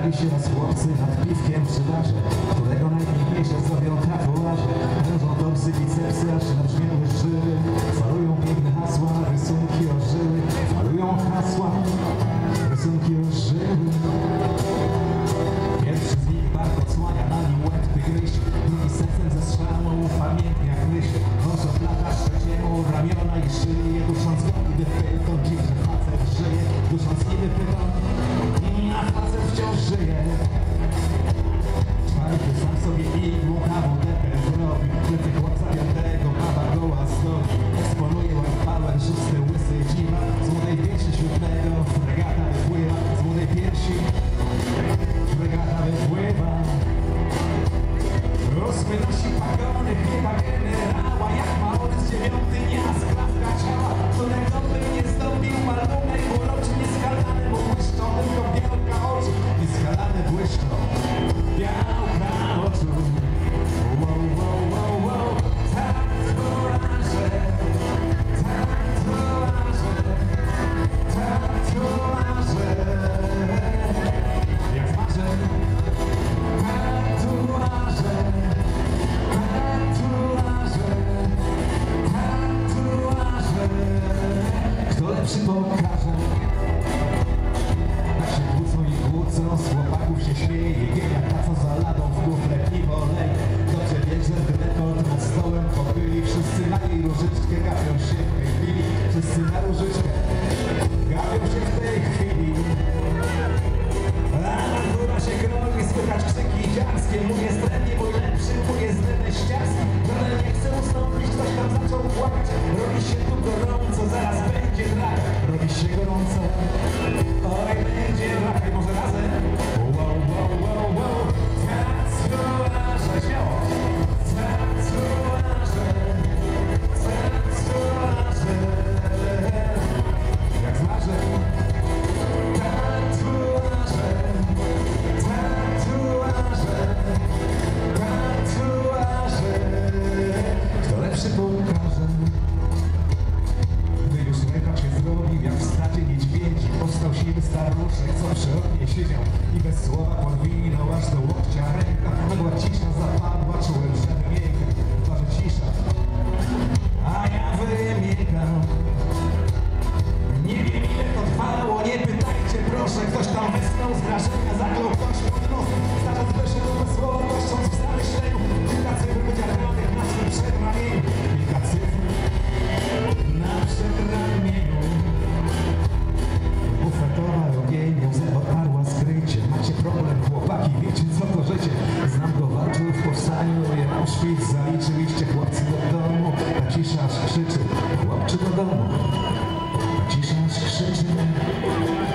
Zbierali się raz chłopcy nad piwkiem przy barze, którego najpiękniejsze zrobią tatuaże. Leżą topsy, bicepsy, aż nabrzmiały żyły. Falują piękne hasła, rysunki ożyły. Falują hasła, rysunki ożyły. Pierwszy z nich bardzo odsłania na nim łeb tygryś. Drugi sercem ze strzałą upamiętnia jak myśl. Noż oplata trzeciemu ramiona i szyję. Dusząc niby pyton, dziwny facet żyje. Dusząc niby pyton, a facet wciąż żyje. Czwarty sam sobie igłą kawą dekę zrobi. Plecy chłopca piątego, baba goła stoi. Eksponuje łapałek, szósty łysy dziwa. Z młodej piersi siódmego fregata wypływa. Z młodej piersi fregata wypływa. Ósmy nosi pagony, chyba generała. Jak Maurys dziewiąty nie ma skrawka ciała, którego by nie zdobił malunek uroczy. Nieskalane mu błyszczą, tylko białka oczu. Nieskalane błyszczą, białka oczu. Wow, wow, wow, wow. Tatuaże, tatuaże, tatuaże. Jak marzę. Tatuaże, tatuaże, tatuaże. Kto lepszy pokaże? Tak się kłócą i kłócą, z chłopaków się śmieje. Jak ta co za ladą w kufle piwo leje. Dobrze wiesz, że rekord nad stołem pochyli. Wszyscy na jej różyczkę gapią się w tej chwili. Wszyscy na różyczkę gapią się w tej chwili. A natura się kroi, słychać krzyki dziarskie. Mój jest lepszy, mój lepszy, mój jest leneściarski. Ale nie chcę ustąpić, ktoś tam zaczął płakać. Robi się tu gorąco, zaraz będzie drak. Robi się gorąco, oj będzie drak. I może razem? Wow, wow, wow, wow. Tatuaże, śmiało. Tatuaże, tatuaże. Jak zmarzę. Tatuaże, tatuaże, tatuaże. Kto lepszy pokaże? Gdy już lekarz się zrobił, jak w stracie niedźwiedzi, powstał siwy staruszek, co przy oknie siedział i bez słowa podwinął aż do łokcia ręka. Nagła cisza zapadła, czułem, że wymięka. Twarze cisza, a ja wymiękam. Nie wiem, ile to trwało, nie pytajcie proszę. Ktoś tam wysnął z wrażenia, zaklął ktoś pod nosem. Starzec wyszedł bez słowa, goszcząc w zamyśleniu. Kilka cyfr wydzielanych na swym przedramieniu. Kilka cyfr na przedramieniu. Bufetowa ogień, łzę otarła skrycie. Macie problem, chłopaki, wiecie co to życie. Znam go, walczył w powstaniu, je Auschwitz zaliczyliście. Chłopcy do domu, a cisza aż krzyczy. Chłopczy do domu, cisza aż krzyczy.